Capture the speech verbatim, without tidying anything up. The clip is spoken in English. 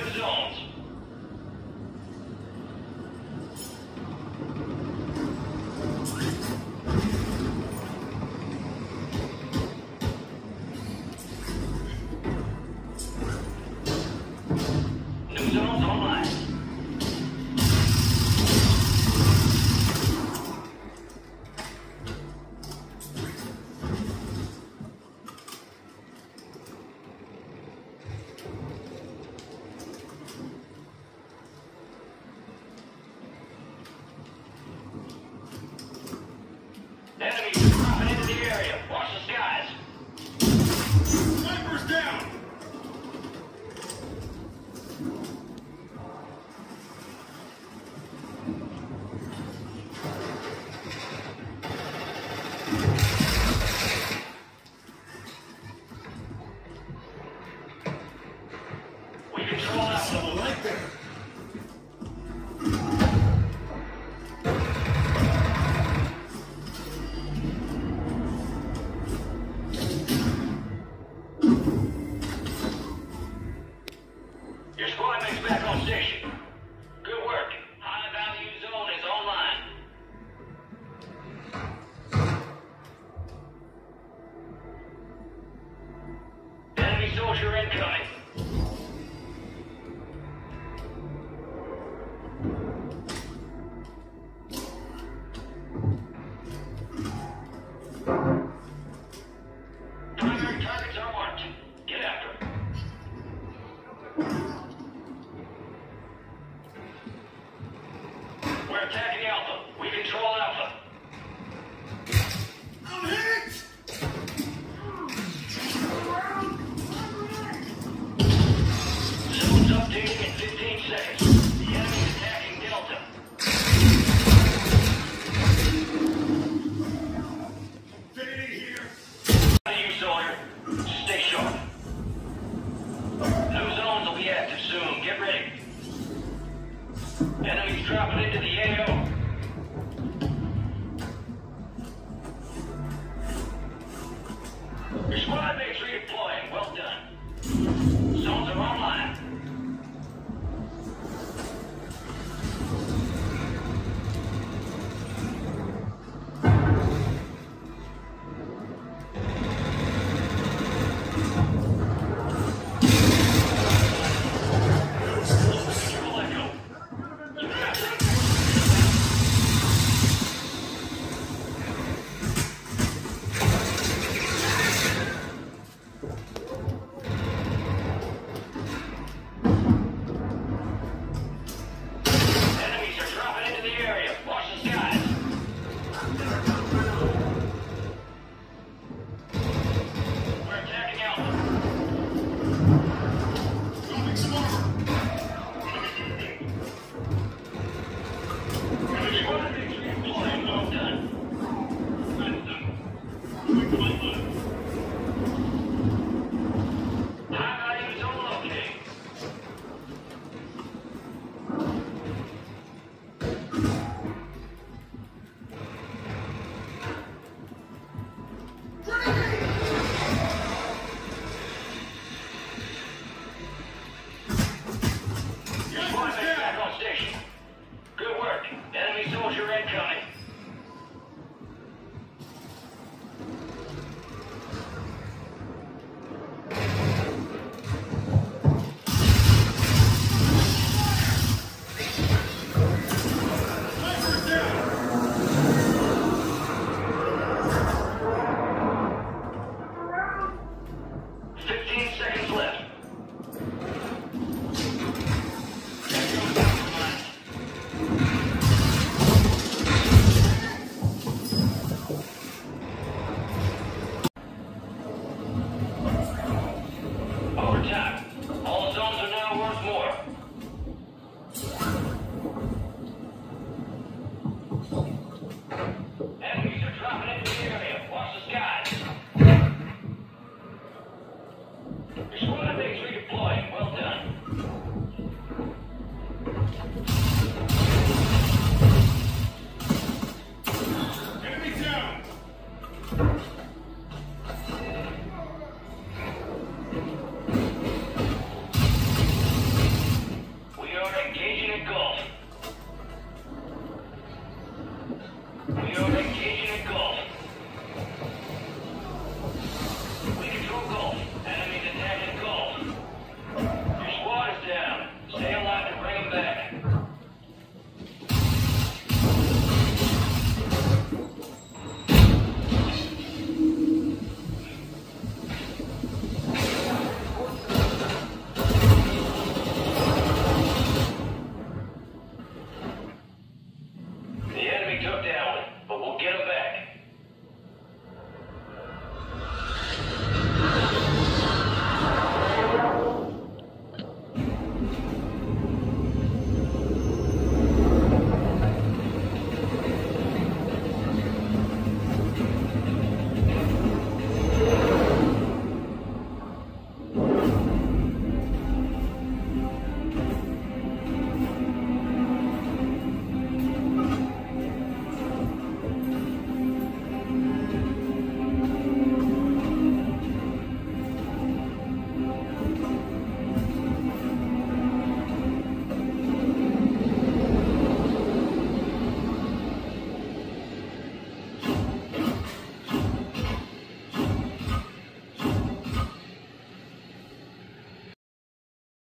new zones. New zones online. Enemies are dropping into the area. Watch the skies. Snipers down! We control Alpha. Right there. Your squad mate's back on station. Good work. High value zone is online. Enemy soldier incoming. Primary targets are marked. Get after them. We're attacking Alpha. We control Alpha. I'm hit! Zone's updating in fifteen seconds. The enemy is attacking Delta. Fading here. How do you, soldier? Stay sharp. New zones will be active soon. Get ready. Enemies dropping into the A O. Your squad mates redeploying. Well done. Zones are online. Triple Echo. You got it. Enemies are dropping into the area. Watch the skies. We're attacking Alpha. Dropping some armor. Your squad mates redeploying. Well done. High value zone located. Your squad mate's back on station. Good work. Enemy soldier incoming. Snipers down! Fifteen seconds left. Echo's compromised. Overtime. All zones are now worth more.